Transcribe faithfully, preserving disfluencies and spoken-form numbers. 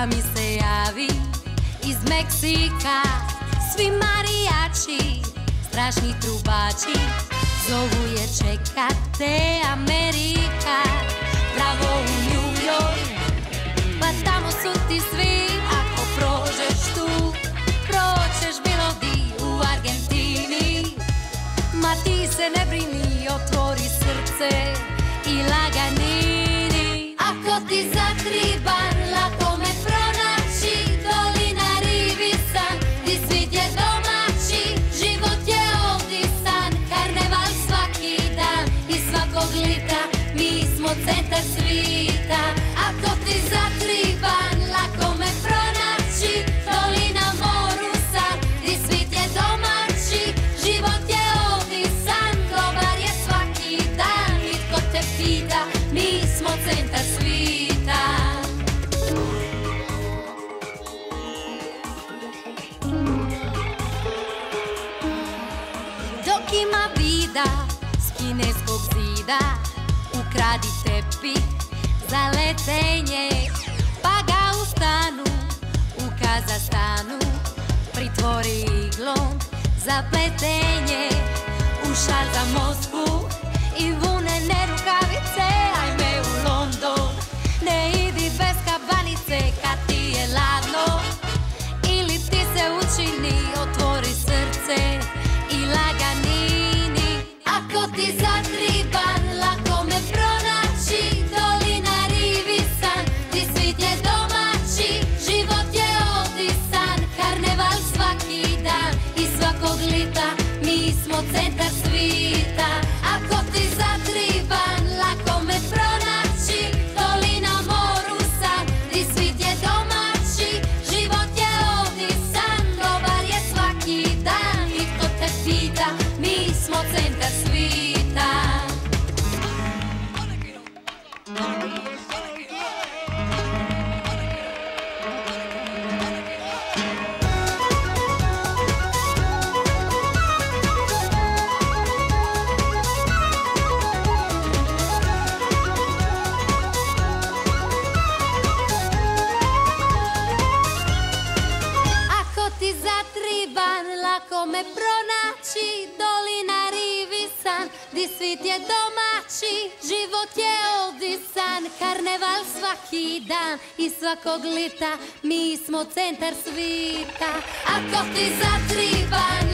mi se javi iz Meksika. Svi marijači, strašni trubači, zovu je čeka te Amerika. Bravo u New York, pa tamo su ti svi. Ako prođeš tu, proćeš bilo di u Argentini. Ma ti se ne brini, otvori srce i laganini. Ako ti zatriban, lako me pronaći. Dolina Rivisan, di svit je domaći. Život je ovdisan, karneval svaki dan. I svakog lita mi smo centar svita. Ako ti zatriban, lako me pronaći. Dolina Morusan, di svit je domaći. Život je ovdisan, dobar je svaki dan. Nitko te pita, mi smo centar svita. Dok ima vida s kineskog zida, ukradi tepih za letenje, pa ga u stanu u Kazahstanu pritvori iglom za pletenje. U šal za Moskvu i vunene rukavice, ajme u London, ne idi bez kabanice kad ti je ladno. Ili ti se učini, otvori srce i laganini. Ako ti zatriban, lako me pronaći. Dolina Rivisan, di svit je domaći. Život je ovdisan, karneval svaki dan. I svakog lita mi smo centar svita. Ako ti zatriban, lako me pronaći. Dolina Morusan, di svit je domaći. Život je ovdisan, dobar je svaki dan. Nitko te pita, mi smo centar svita. Ako ti zatriban, lako me pronaći. Dolina Rivisan, di svit je domaći. Život je ovdisan, karneval svaki dan. I svakog lita mi smo centar svita. Ako ti zatriban,